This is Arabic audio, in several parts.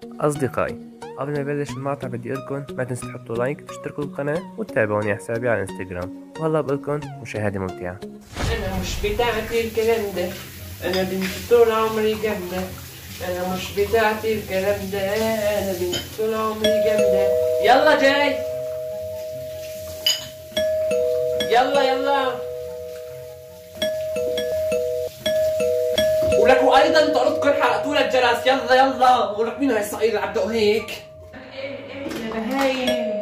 أصدقائي، قبل ما نبلش المقطع بدي أقولكم ما تنسوا تحطوا لايك وتشتركوا بالقناة وتتابعوني على حسابي على الانستغرام. وهلا بقولكم مشاهدة ممتعة. أنا مش بتاعتي الكلام ده، أنا بنت طول عمري جامدة. أنا مش بتاعتي الكلام ده، أنا بنت طول عمري جامدة. يلا جاي، يلا يلا. ولك وأيضا طردكم حرقتوا لك الجرس. يلا يلا. ولك مين هاي الصقير اللي عم بدق هيك؟ إيه يا بهايم.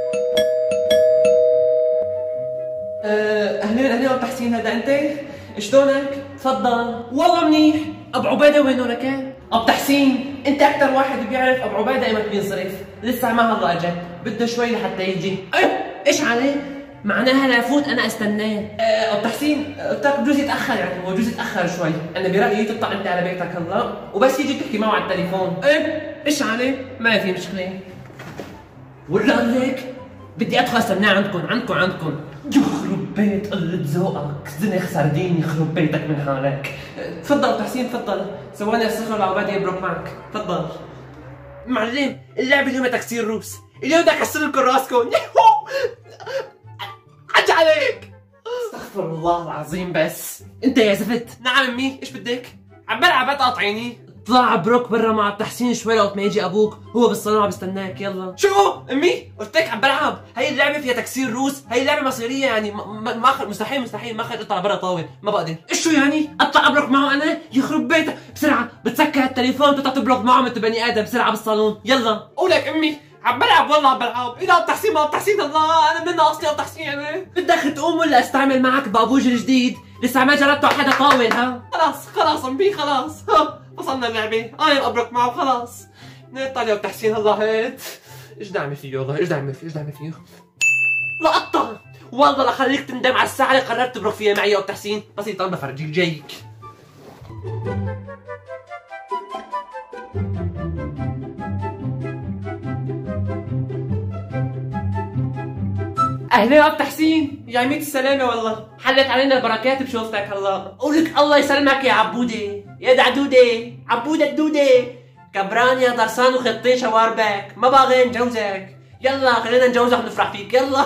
أهلين أهلين أبو تحسين، هذا أنت؟ شلونك؟ تفضل. والله منيح. أبو عبيدة وينه لك؟ أبو تحسين، أنت أكثر واحد بيعرف أبو عبيدة إمتى بينصرف. لسه ما هلا أجا، بده شوي لحتى يجي. إيش عليه؟ معناها لا فوت أنا أستناه. أبو تحسين قلت لك بجوز يتأخر، يعني هو بجوز يتأخر شوي. أنا برأيي تطلع أنت على بيتك هلا وبس يجي تحكي معه على التليفون. إيش عليه؟ ما في مشكلة. ولا أقول لك بدي أدخل أستناه عندكم. يخرب بيت قلة ذوقك، زنخ سردين، يخرب بيتك من حالك. تفضل أبو تحسين تفضل، ثواني أستخدم العبادي يبرك معك، تفضل. معلم، اللعبة اليوم تكسير روس، اليوم بدي أكسر لكم راسكم. حج عليك. استغفر الله العظيم. بس أنت يا زفت. نعم أمي، إيش بدك؟ عم بلعب تقاطعيني. اطلع بروك برا مع التحسين شوي لغايه ما يجي ابوك، هو بالصالون عم بيستناك. يلا. شو امي؟ قلت لك عم بلعب، هي اللعبه فيها تكسير روس، هي اللعبه مصيريه يعني ما مستحيل ما اطلع برا طاول، ما بقدر. ايش شو يعني؟ اطلع ابرك معه انا؟ يخرب بيتك، بسرعه بتسكر التليفون بتطلع تبرك معه مثل بني ادم، بسرعه بالصالون. يلا. قولك امي عم بلعب، والله عم بلعب. اذا ابو تحسين ما ابو تحسين، الله انا منها اصلي ابو تحسين. يعني بدك تقوم ولا استعمل معك بابوج الجديد؟ لسه ما جربته على حدا طاول. ها خلاص امي خلاص. وصلنا اللعبة، أنا أبرك معه خلاص. نطلع يا تحسين الله هات. إيش نعمل فيه والله؟ إيش نعمل فيه؟ لا قطع، والله لخليك تندم على الساعة اللي قررت تبرك فيها معي يا أبو تحسين. بسيطة أنا بفرجيك جايك. أهلا يا أبو تحسين، يا ميت السلامة. والله حلت علينا البركات بشوفتك هلا. قولك الله يسلمك يا عبودة، يا دعدودة، عبودة الدودة، كبران يا درسان وخطين شواربك، ما باغي نجوزك. يلا خلينا نجوزك ونفرح فيك. يلا.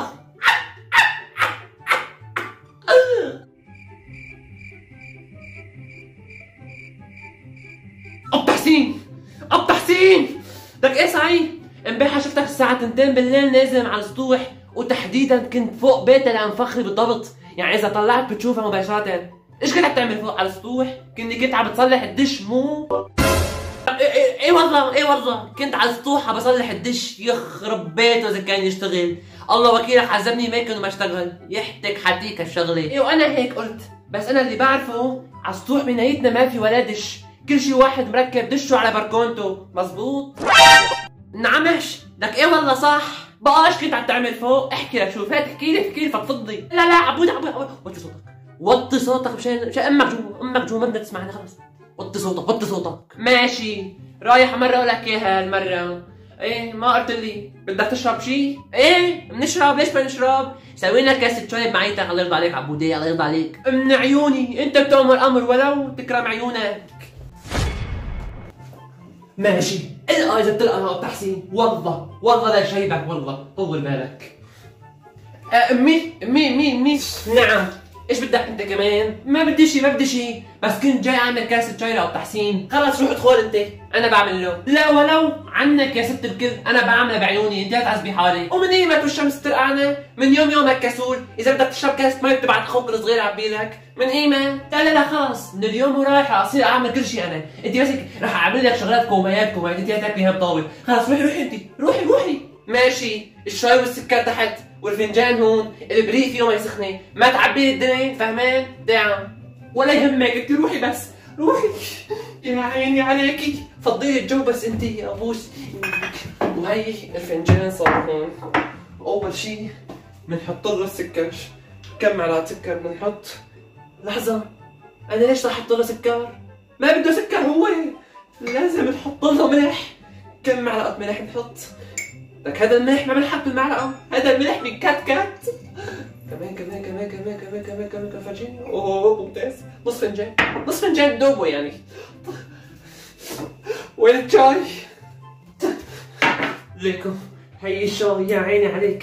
أبو تحسين بدك إيه صحيح؟ امبارح شفتك الساعة 2 بالليل نازل على السطوح، وتحديدا كنت فوق بيت العنفخري بالضبط، يعني إذا طلعت بتشوفها مباشرة. إيش كنت عم تعمل فوق على السطوح؟ كنت عم بتصلح الدش مو؟ ايه والله كنت على السطوح عم بصلح الدش. يخرب بيته إذا كان يشتغل. الله وكيلك عذبني ما كان ما اشتغل، يحتك حديك الشغلة. ايه وأنا هيك قلت، بس أنا اللي بعرفه على السطوح بنايتنا ما في ولا دش، كل شي واحد مركب دشه على بركونته، مزبوط؟ نعمش، لك ايه والله صح. بقى ايش كنت عم تعمل فوق؟ احكي لك شوف، هات احكي لي فضفضي. لا عبود وطي صوتك مشان امك جوا ما بدها تسمعنا. خلص وطي صوتك. ماشي، رايح مرة اقول لك اياها هالمرة. ايه ما قلت لي بدك تشرب شيء؟ ايه بنشرب. ليش ما نشرب؟ سوي لنا كاسة شاي بمعيتك. الله يرضى عليك عبودي، الله يرضى عليك. من عيوني، انت بتؤمر امر ولو تكرم عيونك. ماشي، القى اذا بتلقى يا تحسين. والله لا جايبك، والله طول بالك. امي نعم. ايش بدك انت كمان؟ ما بدي شيء، بس كنت جاي اعمل كاسة شاي لأبو تحسين. خلص روح ادخل انت، انا بعمل له. لا ولو عنك يا ست الكل، انا بعملها بعيوني، انت لا تعذبي حالك. ومن ايمت والشمس ترقعنا، من يومك كسول. اذا بدك تشرب كاسة مي بتبعت اخوك الصغير يعبي لك. من ايمت؟ لا خلص، من اليوم ورايح اصير اعمل كل شيء انا. انت بس رح اعمل لك شغلات كوميات، انت تاكلي هم طاوله. خلص روحي انت، روحي. ماشي، الشاي والسكر تحت والفنجان هون، البريق فيه مي سخنه، ما تعبي الدنيا، فهمان؟ دعم ولا يهمك، انت روحي بس، روحي. يا عيني عليكي، فضيلي الجو بس انت يا ابوس. وهي الفنجان صار هون. اول شيء بنحط له السكر. كم معلقه سكر بنحط؟ لحظه، انا ليش رح احط له سكر؟ ما بده سكر هو، لازم نحط له ملح. كم معلقه ملح بنحط؟ لك هذا الملح ما بنحط بالمعلقة، هذا الملح من كات. كمان فرجيني. اوه ممتاز، نص فنجان دوبه يعني. وين الشاي؟ ليكم هي الشاي يا عيني عليك.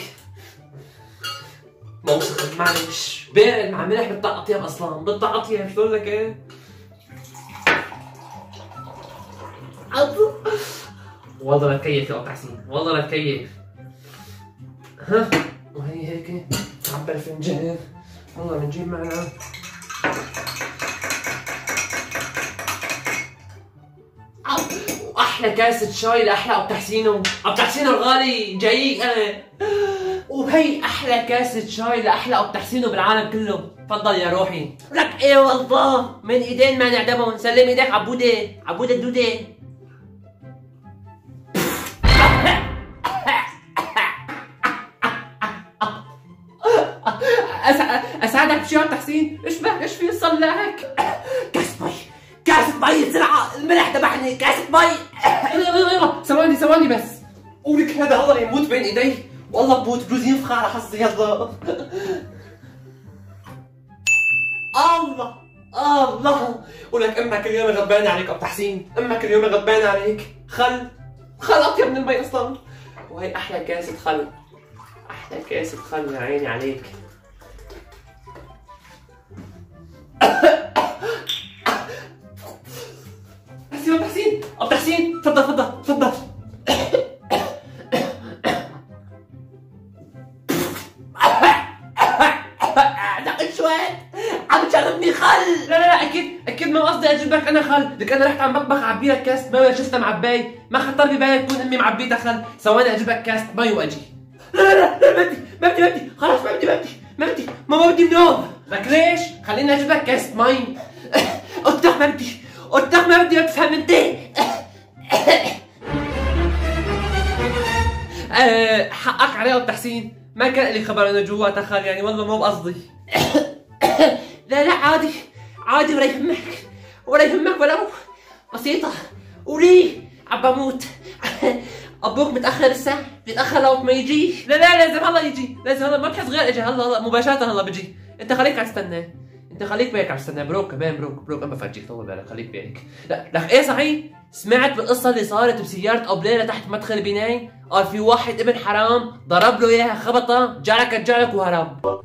موسخ معلش بارد مع ملح بتطق اطيب اصلا بتطق اطيب شو لك ايه؟ والله لا تكيف يا تحسين والله لا تكيف. ها وهي هيك عبى الفنجان. والله بنجيب معنا احلى كاسة شاي لاحلى ابو تحسينه. ابو تحسينه الغالي جايك انا. وهي احلى كاسة شاي لاحلى ابو تحسينه بالعالم كله. تفضل يا روحي. لك ايه والله من ايدين ما نعدمهم. سلم ايديك عبوده عبوده الدوده. اساعدك بشي يا تحسين؟ ايش في صلعك؟ كاسة مي كاسة مي بسرعة الملح ذبحني. كاسة مي. يلا ثواني بس. قولك هذا الله يموت بين ايدي. والله بموت بجوز ينفخ على حظي. يلا الله ولك امك اليوم غضبانة عليك ابو تحسين. امك اليوم غضبانة عليك. خل اطيب من المي اصلا. وهي احلى كاسة خل. احلى كاسة خل يا عيني عليك. بس يا ابو تحسين تفضل. دقت شوي عم تشربني خل. لا اكيد ما قصدي اجيب لك انا خل. لك انا رحت على المطبخ اعبي لك كاسة مي وشفتها معباي. ما خطر ببالي تكون امي معبيتها خل. ثواني اجيب لك كاسة مي واجي. لا ما بدي خلاص ما بدي منوم. لك ليش؟ خليني اجيب لك كاسة مي. قلت ما بدي ما تفهم انت. حقك علي ابو تحسين. ما كان لي خبر انه جواتها خل يعني والله مو بقصدي. لا عادي ولا يهمك ولو بسيطة. وليه عم بموت. ابوك متاخر لسه بيتاخر لو ما يجي. لا لازم هلا يجي. لازم هلا ما بحس غير اجى هلا مباشرة هلا بجي. انت خليك عم تستنى. انت خليك بيك عم تستنى. بروك كمان بروك اما بفرجيك. طول بالك خليك بيك. لا لك ايه صحيح؟ سمعت بالقصة اللي صارت بسيارة ابو ليلى تحت مدخل البناية؟ قال في واحد ابن حرام ضرب له اياها خبطة جعلك وهرب.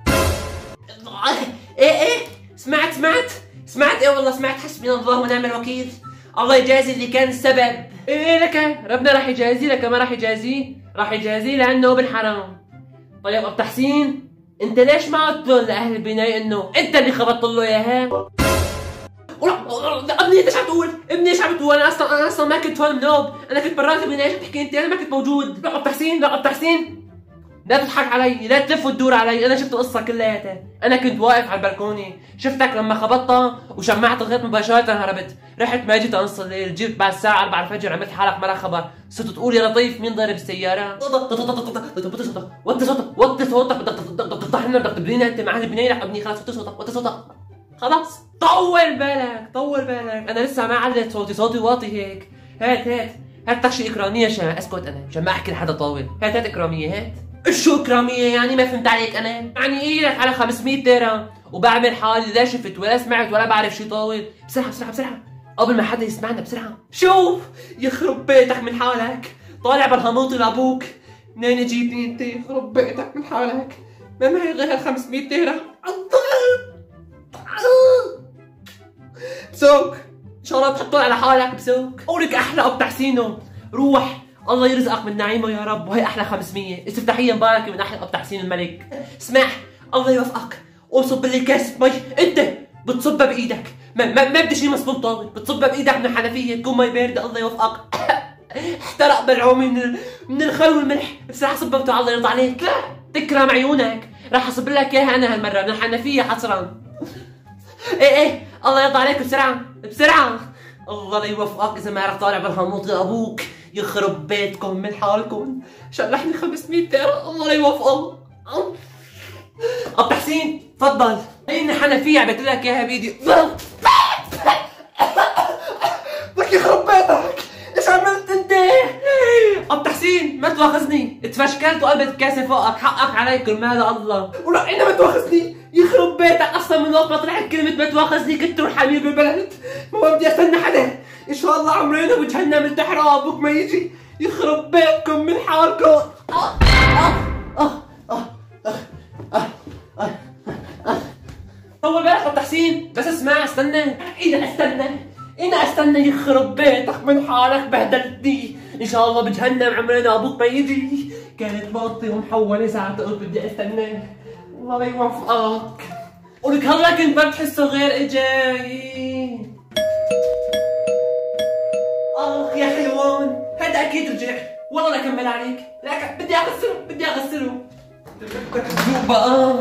ايه سمعت ايه والله سمعت. حسبنا الله ونعم الوكيل. الله يجازي اللي كان السبب. ايه لك ربنا راح يجازي. لك ما راح يجازيه لانه ابن حرام. طيب ابو تحسين انت ليش ما قلت لاهل البناية انه انت اللي خبطت له اياها؟ ابني ايش عم تقول؟ ايش عم تقول؟ انا اصلا ما كنت هون منوب. انا كنت برات البناية. شو بتحكي انت؟ انا ما كنت موجود. لا ابو تحسين لا تضحك علي. لا تلف وتدور علي. انا شفت القصة كلياتها. انا كنت واقف على البلكونة شفتك لما خبطتها وشمعت الغيط مباشرة هربت. رحت ما جيت انص الليل. جيت بعد الساعة 4 الفجر عملت حالك ما خبر. صرت تقول يا لطيف مين ضارب السيارة؟ وطي صوتك بدك تطحنا بدك تبنينا انت مع البناية. رح ابني خلاص وطي صوتك خلاص. طول بالك انا لسه ما علت صوتي واطي هيك. هات طشي اكرامية عشان اسكت انا عشان ما احكي لحدا طاول. هات اكرامية هات. شو اكرامية يعني؟ ما فهمت عليك انا. يعني ايدك على 500 درهم وبعمل حالي لا شفت ولا سمعت ولا بعرف شي طاول. بسرعة قبل ما حدا يسمعنا بسرعة. شوف يخرب بيتك من حالك. طالع بالهاموطي لابوك. منين جيتني انت؟ يخرب بيتك من حالك. ما معي غير 500 درهم. بسوق ان شاء الله تحطون على حالك. بسوق قولك احلى ابو تحسينه. روح الله يرزقك من نعيمه يا رب. وهي احلى 500 استفتاحيه مباركه من احلى ابو تحسين الملك. اسمع الله يوفقك. وصب لي كاسه مي. انت بتصبها بايدك. ما بدي شيء مصبوب طاول. بتصبها بايدك من الحنفيه تكون مي بارده. الله يوفقك. احترق بلعومي من الخل والملح. بسرعه صببته الله يرضى عليك. لا تكرم عيونك. راح اصب لك اياها انا هالمره من الحنفيه حصرا. ايه الله يرضى عليك. بسرعه الله لا يوفقك. اذا ما رح طالع بالهاموط لابوك يخرب بيتكم من حالكم. شلحني 500 درهم. الله لا يوفقك. ابو تحسين تفضل. هي حنفيه عبيت لك اياها بايدي. بدك يخرب بيتك. ايش عملت انت؟ ابو تحسين ما تواخذني. اتفشكلت وقلبت الكاسه فوقك. حقك علي كل مال الله. ولا انت ما تواخذني. يخرب بيتك اصلا من وقت ما طلعت كلمه ما تواخذني كنت تروح حبيب بالبلد. ما بدي استنى حدا. ان شاء الله عمرنا وجهنا ملتحرة ابوك ما يجي. يخرب بيتكم من حالكم. طول بالك ابو تحسين، بس اسمع استنى. اذا استنى يخرب بيتك من حالك، بهدلتني ان شاء الله بجهنم عمرنا ابوك ما يجي. كانت باطي ومحوله ساعة تقول بدي استنى. الله لا يوفقك. ولك هلا كنت ما بتحسه غير اجاي. اخ يا حيوان، هذا اكيد رجع. والله لا اكمل عليك، لا بدي اغسله. تذوق بقى.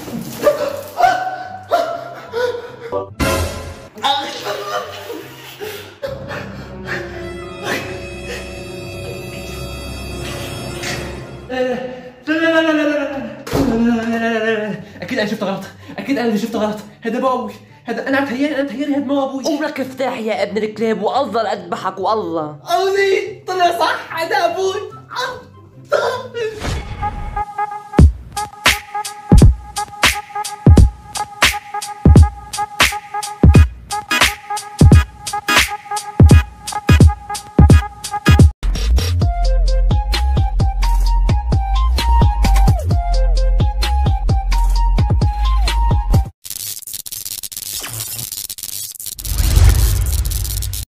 لا اكيد انا شفت غلط، اكيد انا اللي شفت غلط. هذا مو ابوي، هذا انا متهيألي هذا مو ابوي. عمرك افتح يا ابن الكلاب والله لاذبحك والله. طلع صح، هذا ابوي.